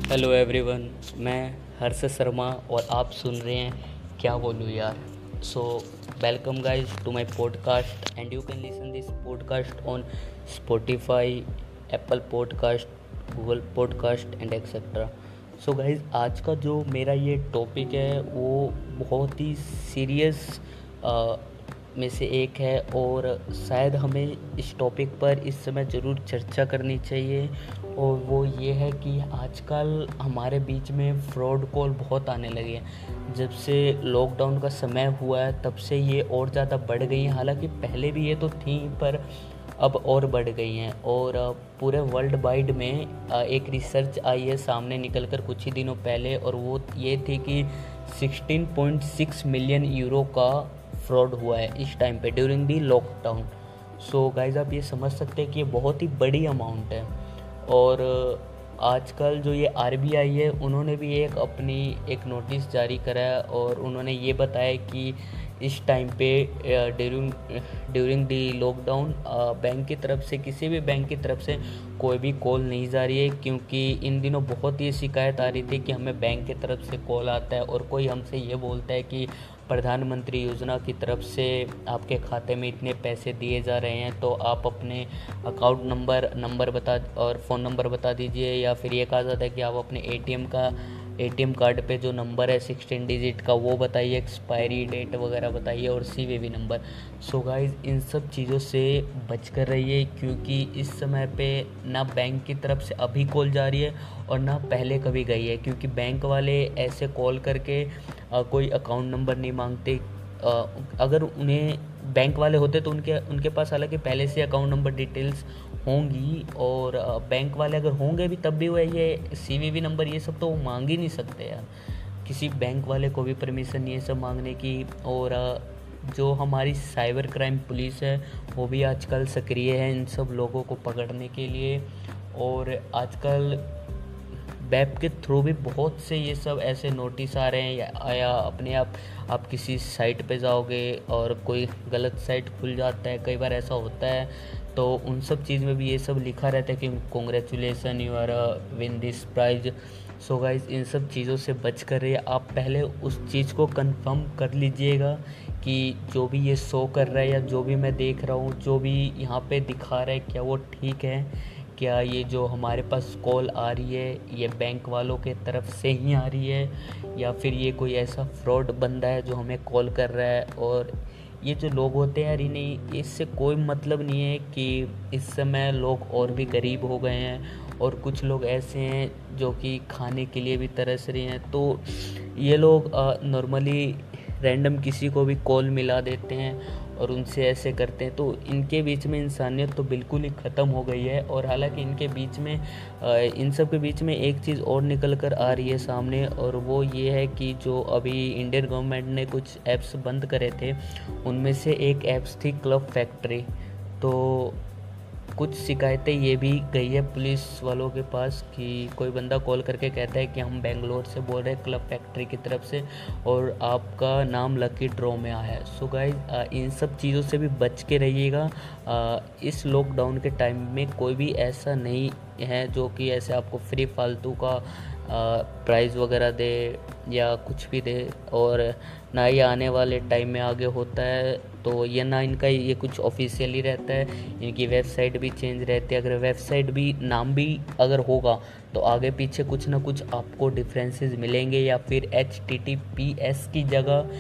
Hello everyone. मैं हर्ष शर्मा और आप सुन रहे हैं क्या बोलूँ यार। So welcome guys to my podcast and you can listen this podcast on Spotify, Apple podcast, Google podcast and etcetera. So guys, आज का जो मेरा ये टॉपिक है वो बहुत ही सीरियस में से एक है और शायद हमें इस टॉपिक पर इस समय ज़रूर चर्चा करनी चाहिए। और वो ये है कि आजकल हमारे बीच में फ्रॉड कॉल बहुत आने लगे हैं। जब से लॉकडाउन का समय हुआ है तब से ये और ज़्यादा बढ़ गई हैं। हालांकि पहले भी ये तो थी पर अब और बढ़ गई हैं। और पूरे वर्ल्ड वाइड में एक रिसर्च आई है सामने निकल कर कुछ ही दिनों पहले, और वो ये थी कि 16.6 मिलियन यूरो का फ्रॉड हुआ है इस टाइम पे during the lockdown. So guys, आप ये समझ सकते हैं कि ये बहुत ही बड़ी अमाउंट है। और आजकल जो ये आरबीआई है उन्होंने भी एक नोटिस जारी करा है और उन्होंने ये बताया कि इस टाइम पे ड्यूरिंग दी लॉकडाउन बैंक की तरफ से, किसी भी बैंक की तरफ से कोई भी कॉल नहीं जा रही है। क्योंकि इन दिनों बहुत ही शिकायत आ रही थी कि हमें बैंक की तरफ से कॉल आता है और कोई हमसे ये बोलता है कि प्रधानमंत्री योजना की तरफ से आपके खाते में इतने पैसे दिए जा रहे हैं, तो आप अपने अकाउंट नंबर बता और फ़ोन नंबर बता दीजिए। या फिर ये कहा जाता है कि आप अपने एटीएम कार्ड पे जो नंबर है 16 डिजिट का वो बताइए, एक्सपायरी डेट वगैरह बताइए और सीवीवी नंबर। सो गाइस, इन सब चीज़ों से बच कर रहिए क्योंकि इस समय पे ना बैंक की तरफ से अभी कॉल जा रही है और ना पहले कभी गई है। क्योंकि बैंक वाले ऐसे कॉल करके कोई अकाउंट नंबर नहीं मांगते। अगर उन्हें बैंक वाले होते तो उनके पास हालांकि पहले से अकाउंट नंबर डिटेल्स होंगी, और बैंक वाले अगर होंगे भी तब भी वो ये सीवीवी नंबर ये सब तो वो मांग ही नहीं सकते यार। किसी बैंक वाले को भी परमिशन नहीं है सब मांगने की। और जो हमारी साइबर क्राइम पुलिस है वो भी आजकल सक्रिय है इन सब लोगों को पकड़ने के लिए। और आजकल वेब के थ्रू भी बहुत से ये सब ऐसे नोटिस आ रहे हैं, या अपने आप किसी साइट पे जाओगे और कोई गलत साइट खुल जाता है, कई बार ऐसा होता है, तो उन सब चीज़ में भी ये सब लिखा रहता है कि congratulation you are win this prize. So guys, इन सब चीज़ों से बच कर रहिए। आप पहले उस चीज़ को कंफर्म कर लीजिएगा कि जो भी ये शो कर रहा है या जो भी मैं देख रहा हूँ, जो भी यहाँ पे दिखा रहा है, क्या वो ठीक है। क्या ये जो हमारे पास कॉल आ रही है ये बैंक वालों के तरफ से ही आ रही है, या फिर ये कोई ऐसा फ्रॉड बंदा है जो हमें कॉल कर रहा है। और ये जो लोग होते हैं यार, इन्हें इससे कोई मतलब नहीं है कि इस समय लोग और भी गरीब हो गए हैं और कुछ लोग ऐसे हैं जो कि खाने के लिए भी तरस रहे हैं। तो ये लोग नॉर्मली रैंडम किसी को भी कॉल मिला देते हैं और उनसे ऐसे करते हैं। तो इनके बीच में इंसानियत तो बिल्कुल ही ख़त्म हो गई है। और हालांकि इनके बीच में इन सब के बीच में एक चीज़ और निकल कर आ रही है सामने, और वो ये है कि जो अभी इंडियन गवर्नमेंट ने कुछ ऐप्स बंद करे थे उनमें से एक ऐप्स थी क्लब फैक्ट्री। तो कुछ शिकायतें ये भी गई है पुलिस वालों के पास कि कोई बंदा कॉल करके कहता है कि हम बेंगलोर से बोल रहे हैं क्लब फैक्ट्री की तरफ से और आपका नाम लकी ड्रॉ में आया है। सो गाइज, इन सब चीज़ों से भी बच के रहिएगा। इस लॉकडाउन के टाइम में कोई भी ऐसा नहीं है जो कि ऐसे आपको फ्री फालतू का प्राइज़ वगैरह दे या कुछ भी दे। और ना ही आने वाले टाइम में आगे होता है, तो ये ना इनका ये कुछ ऑफिशियली रहता है, इनकी वेबसाइट भी चेंज रहती है। अगर वेबसाइट भी नाम भी अगर होगा तो आगे पीछे कुछ ना कुछ आपको डिफरेंसेस मिलेंगे, या फिर HTTPS की जगह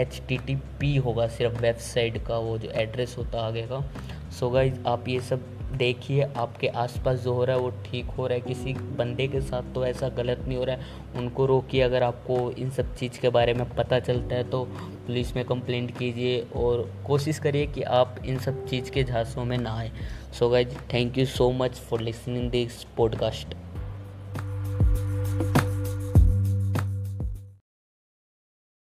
HTTP होगा सिर्फ वेबसाइट का वो जो एड्रेस होता आगे का। सो गाइज, आप ये सब देखिए आपके आसपास जो हो रहा है वो ठीक हो रहा है, किसी बंदे के साथ तो ऐसा गलत नहीं हो रहा है, उनको रोकिए। अगर आपको इन सब चीज़ के बारे में पता चलता है तो पुलिस में कंप्लेंट कीजिए और कोशिश करिए कि आप इन सब चीज़ के झांसों में ना आए। So guys, thank you so much for listening this podcast.